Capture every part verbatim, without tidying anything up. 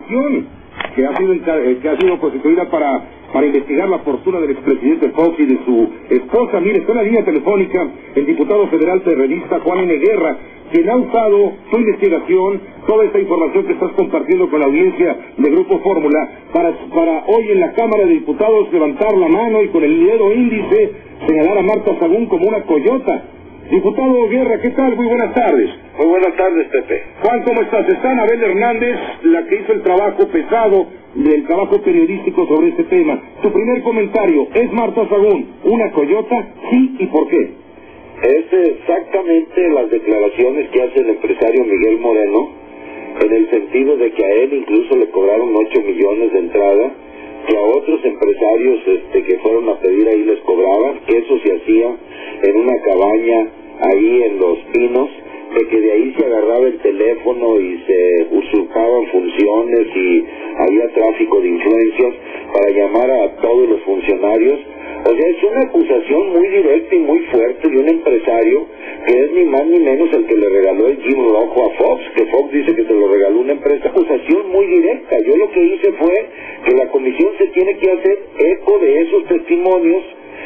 comisión que ha sido, eh, que ha sido constituida para, para investigar la fortuna del expresidente Fox y de su esposa. Mire, está en la línea telefónica el diputado federal terrorista Juan N. Guerra, quien ha usado tu investigación, toda esta información que estás compartiendo con la audiencia de Grupo Fórmula, para, para hoy en la Cámara de Diputados levantar la mano y con el dedo índice señalar a Marta Sagún como una coyota. Diputado Guerra, ¿qué tal? Muy buenas tardes. Muy buenas tardes, Pepe. Juan, ¿cómo estás? Está Anabel Hernández, la que hizo el trabajo pesado del trabajo periodístico sobre este tema. Tu primer comentario, ¿es Marta Sagún una coyota? Sí, ¿y por qué? Es exactamente las declaraciones que hace el empresario Miguel Moreno, en el sentido de que a él incluso le cobraron ocho millones de entrada, que a otros empresarios este, que fueron a pedir ahí les cobraban, que eso se hacía en una cabaña ahí en Los Pinos, de que de ahí se agarraba el teléfono y se usurpaban funciones y había tráfico de influencias para llamar a todos los funcionarios. O sea, es una acusación muy directa y muy fuerte de un empresario que es ni más ni menos el que le regaló el Jeep rojo a Fox, que Fox dice que se lo regaló una empresa. Acusación muy directa. Yo lo que hice fue que la comisión se tiene que hacer eco de esos testimonios,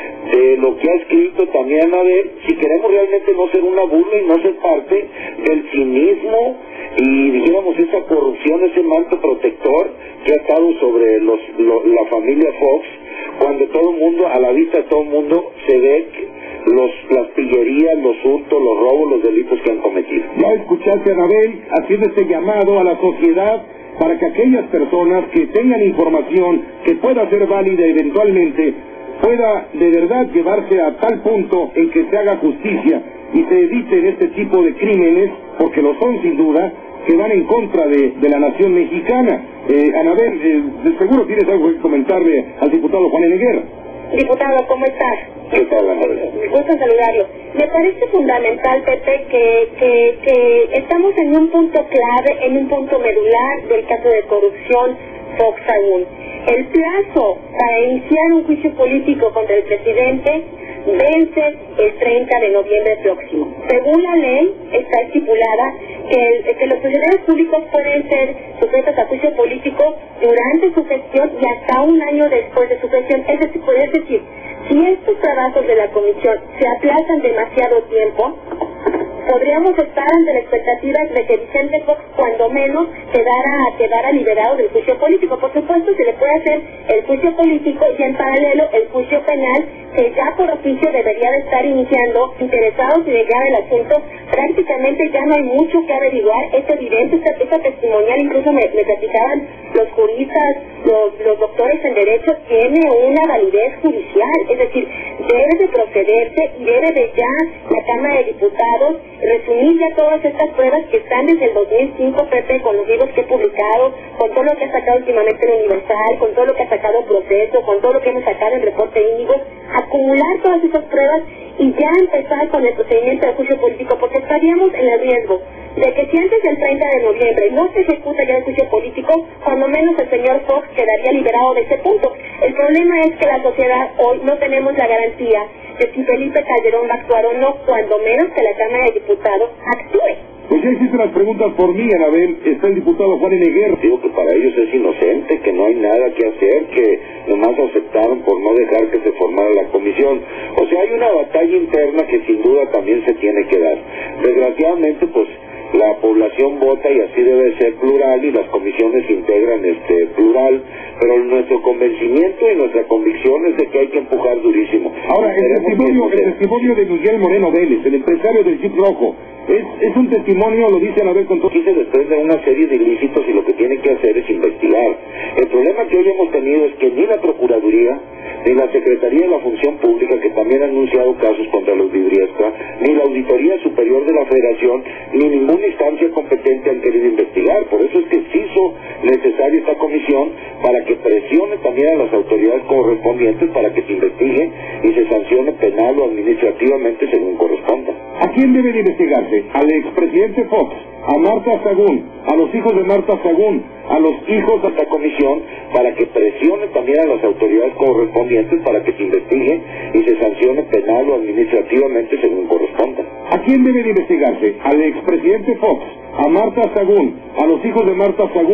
de lo que ha escrito también Anabel, si queremos realmente no ser una burla y no ser parte del cinismo y dijéramos esa corrupción, ese manto protector que ha estado sobre los, lo, la familia Fox, cuando todo el mundo, a la vista de todo el mundo, se ve los, las pillerías, los hurtos, los robos, los delitos que han cometido. Ya escuchaste a Anabel haciendo este llamado a la sociedad para que aquellas personas que tengan información que pueda ser válida eventualmente pueda de verdad llevarse a tal punto en que se haga justicia y se eviten este tipo de crímenes, porque lo son sin duda, que van en contra de, de la nación mexicana. Eh, Anabel, eh, de seguro tienes algo que comentarle al diputado Juan N. Guerra. Diputado, ¿cómo estás? ¿Qué tal, Anabel? Me gusta saludarlo. Me parece fundamental, Pepe, que, que, que estamos en un punto clave, en un punto medular del caso de corrupción Fox Sagún. El plazo para iniciar un juicio político contra el presidente vence el treinta de noviembre próximo. Según la ley, está estipulada que, el, que los funcionarios públicos pueden ser sujetos a juicio político durante su gestión y hasta un año después de su gestión. Es decir, es decir, si estos trabajos de la comisión se aplazan demasiado tiempo, podríamos estar ante la expectativa de que Vicente Fox, cuando menos, quedara, quedara liberado del juicio político. Por supuesto, se le puede hacer el juicio político y en paralelo el juicio penal, que ya por oficio debería de estar iniciando. Interesados en llegar al asunto, prácticamente ya no hay mucho que averiguar. Es evidente, esta, esta testimonial, incluso me, me platicaban los juristas, los, los doctores en derecho, tiene una validez judicial. Es decir, debe de procederse y debe de ya la Cámara de Diputados resumir ya todas estas pruebas que están desde el dos mil cinco, Pepe, con los libros que he publicado, con todo lo que ha sacado últimamente en Universal, con todo lo que ha sacado Proceso, con todo lo que hemos sacado en Reporte Índigo, acumular todas esas pruebas y ya empezar con el procedimiento de juicio político, porque estaríamos en el riesgo de que si antes del treinta de noviembre no se ejecuta ya el juicio político, cuando menos el señor Fox quedaría liberado de ese punto. El problema es que la sociedad hoy no tenemos la garantía de si Felipe Calderón va a actuar o no, cuando menos que la Cámara de Diputados actúe. Pues ya hiciste las preguntas por mí, Anabel. Está el diputado Juan N. Guerra. Digo que para ellos es inocente, que no hay nada que hacer, que nomás aceptaron por no dejar que se formara la comisión. O sea, hay una batalla interna que sin duda también se tiene que dar. Desgraciadamente, pues, la población vota y así debe ser plural y las comisiones integran este plural, pero nuestro convencimiento y nuestra convicción es de que hay que empujar durísimo. Ahora, el testimonio, el testimonio de Miguel Moreno Vélez, el empresario del Jeep rojo, es, es un testimonio, lo dice Anabel con todo. Aquí se desprende una serie de ilícitos y lo que tiene que hacer es investigar. El problema que hoy hemos tenido es que ni la Procuraduría, ni la Secretaría de la Función Pública, que también ha anunciado casos contra los Vidriesca, ni la Auditoría Superior de la Federación, ni ninguna instancia competente han querido investigar. Por eso es que se hizo necesaria esta comisión, para que presione también a las autoridades correspondientes para que se investigue y se sancione penal o administrativamente según corresponda. ¿A quién debe de investigarse? Al expresidente Fox, a Marta Sagún, a los hijos de Marta Sagún, a los hijos de esta comisión, para que presione también a las autoridades correspondientes para que se investigue y se sancione penal o administrativamente según corresponda. ¿A quién debe de investigarse? Al expresidente Fox, a Marta Sagún, a los hijos de Marta Sagún,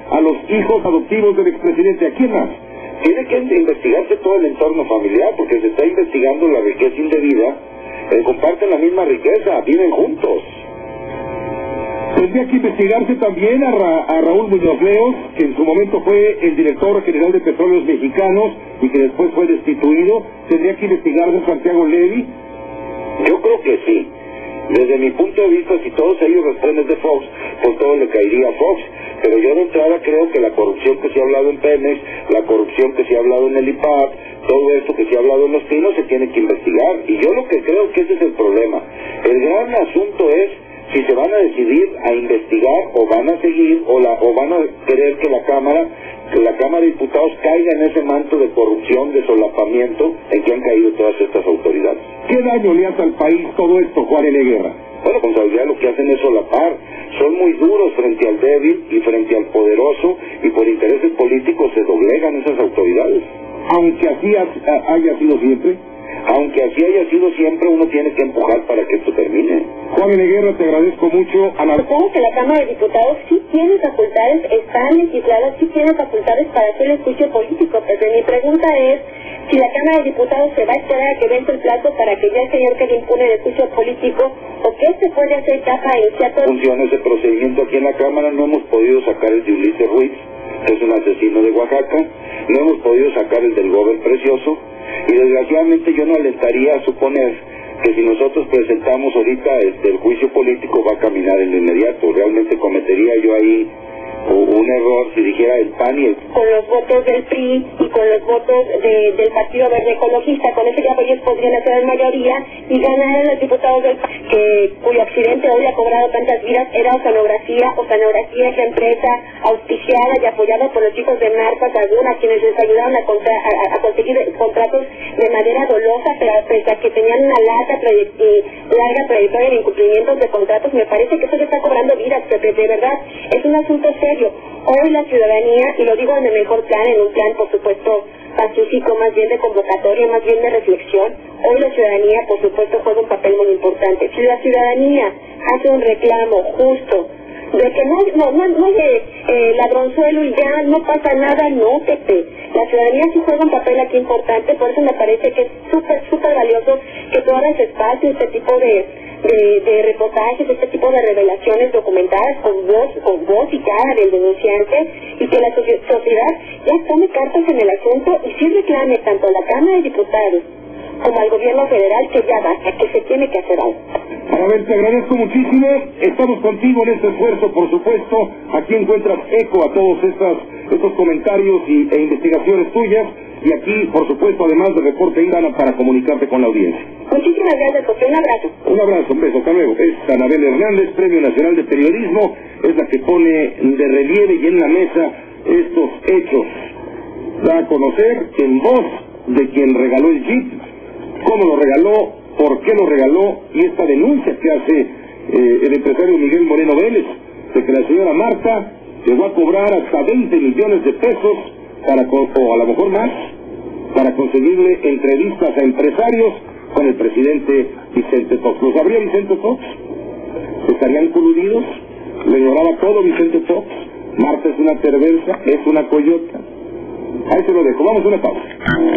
a los hijos adoptivos del expresidente. ¿A quién más? Tiene que investigarse todo el entorno familiar, porque se está investigando la riqueza indebida. Eh, comparten la misma riqueza, viven juntos. Tendría que investigarse también a, Ra a Raúl Muñoz Leos, que en su momento fue el director general de Petróleos Mexicanos y que después fue destituido. Tendría que investigarse a Santiago Levy. Yo creo que sí. Desde mi punto de vista, si todos ellos responden de Fox, pues todo le caería a Fox. Pero yo de entrada creo que la corrupción que se ha hablado en Pemex, la corrupción que se ha hablado en el I P A D, todo esto que se ha hablado en Los Pinos se tiene que investigar. Y yo lo que creo que ese es el problema. El gran asunto es si se van a decidir a investigar o van a seguir o, la, o van a querer que la Cámara que la Cámara de Diputados caiga en ese manto de corrupción, de solapamiento en que han caído todas estas autoridades. ¿Qué daño le hace al país todo esto, Juan N. Guerra? Bueno, con realidad lo que hacen es solapar. Son muy duros frente al débil y frente al poderoso, y por intereses políticos se doblegan esas autoridades. Aunque así ha, haya sido siempre. Aunque así haya sido siempre, uno tiene que empujar para que esto termine. Juan N. Guerra, te agradezco mucho. A la... Supongo que la Cámara de Diputados sí tiene facultades, están legisladas, sí tiene facultades para hacer el juicio político, pero mi pregunta es si la Cámara de Diputados se va a esperar a que vence el plazo para que ya el señor quede impune del juicio político, o qué se puede hacer ya para iniciar todo. Funciona ese procedimiento aquí en la Cámara. No hemos podido sacar el de Ulises Ruiz, que es un asesino de Oaxaca, no hemos podido sacar el del Gober Precioso, y desgraciadamente yo no alentaría a suponer que si nosotros presentamos ahorita este, el juicio político va a caminar en lo inmediato. Realmente cometería yo ahí un error si dijera el P A N y el... Con los votos del P R I y con los votos de, del Partido Verde Ecologista, con eso ya ellos podrían hacer en mayoría y ganar a los diputados del P A N, que, cuyo accidente hoy ha cobrado tantas vidas, era Oceanografía. Oceanografía es la empresa auspiciada y apoyada por los hijos de Marta Sagún, a quienes les ayudaron a, contra, a, a conseguir contratos de manera dolosa, pero pese a que tenían una larga, larga trayectoria de incumplimientos de contratos. Me parece que eso ya está cobrando vidas, Pepe, de verdad, es un asunto serio. Hoy la ciudadanía, y lo digo en el mejor plan, en un plan por supuesto pacífico, más bien de convocatoria, más bien de reflexión, hoy la ciudadanía por supuesto juega un papel muy importante. Si la ciudadanía hace un reclamo justo de que no, no, no, no de eh, ladronzuelo y ya no pasa nada, no, Pepe. La ciudadanía sí juega un papel aquí importante, por eso me parece que es súper, súper valioso que tú abras espacio, este tipo de, de, de reportajes, este tipo de revelaciones documentadas con voz, con voz y cara del denunciante, y que la sociedad ya tome cartas en el asunto y sí reclame tanto a la Cámara de Diputados como al gobierno federal que ya basta, que se tiene que hacer algo. Anabel, te agradezco muchísimo. Estamos contigo en este esfuerzo, por supuesto. Aquí encuentras eco a todos estas, estos comentarios y, e investigaciones tuyas. Y aquí, por supuesto, además de Reporte Índigo, para comunicarte con la audiencia. Muchísimas gracias, José. Un abrazo. Un abrazo, un beso. Hasta luego. Es Anabel Hernández, Premio Nacional de Periodismo. Es la que pone de relieve y en la mesa estos hechos. Da a conocer en voz de quien regaló el Jeep, cómo lo regaló, por qué lo regaló, y esta denuncia que hace eh, el empresario Miguel Moreno Vélez, de que la señora Marta llegó a cobrar hasta veinte millones de pesos, para o a lo mejor más, para conseguirle entrevistas a empresarios con el presidente Vicente Fox. ¿Lo sabría Vicente Fox? ¿Estarían coludidos? ¿Le ignoraba todo Vicente Fox? Marta es una perversa, es una coyota. Ahí se lo dejo, vamos a una pausa.